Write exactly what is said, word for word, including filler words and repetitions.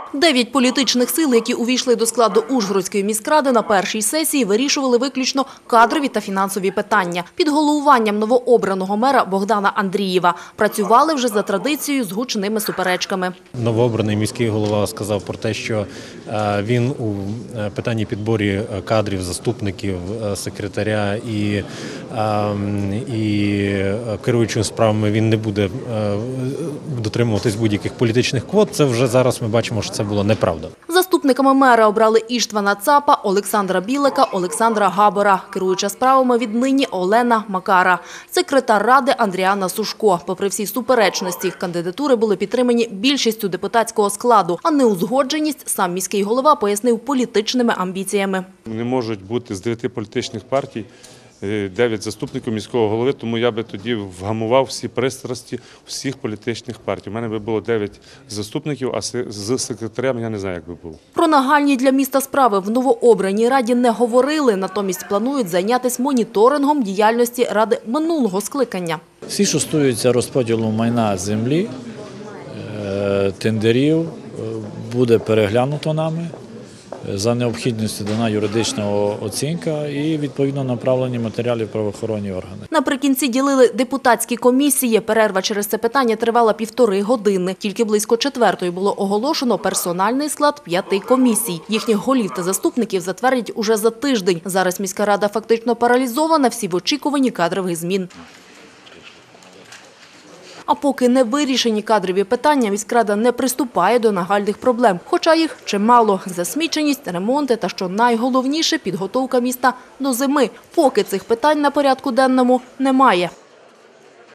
Дев'ять політичних сил, які увійшли до складу Ужгородської міськради, на першій сесії вирішували виключно кадрові та фінансові питання. Під головуванням новообраного мера Богдана Андрієва працювали вже за традицією з гучними суперечками. Новообраний міський голова сказав про те, що він у питанні підборі кадрів, заступників, секретаря і, і керуючим справами він не буде дотримуватись будь-яких політичних квот. Це вже зараз ми бачимо, що це було неправда. Заступниками мера обрали Іштвана Цапа, Олександра Білика, Олександра Габора. Керуюча справами віднині Олена Макара. Секретар ради Андріана Сушко. Попри всі суперечності, кандидатури були підтримані більшістю депутатського складу, а неузгодженість сам міський голова пояснив політичними амбіціями. Не можуть бути з дев'яти політичних партій дев'ять заступників міського голови, тому я би тоді вгамував всі пристрасті всіх політичних партій. У мене би було дев'ять заступників, а з секретарем я не знаю, як би було. Про нагальні для міста справи в новообраній раді не говорили, натомість планують зайнятися моніторингом діяльності ради минулого скликання. Всі, що стосуються розподілу майна землі, тендерів, буде переглянуто нами. За необхідністю дана юридична оцінка і, відповідно, направлені матеріали в правоохоронні органи. Наприкінці ділили депутатські комісії. Перерва через це питання тривала півтори години. Тільки близько четвертої було оголошено персональний склад п'яти комісій. Їхніх голів та заступників затвердять уже за тиждень. Зараз міська рада фактично паралізована, всі в очікуванні кадрових змін. А поки не вирішені кадрові питання, міськрада не приступає до нагальних проблем. Хоча їх чимало – засміченість, ремонти та, що найголовніше, підготовка міста до зими. Поки цих питань на порядку денному немає.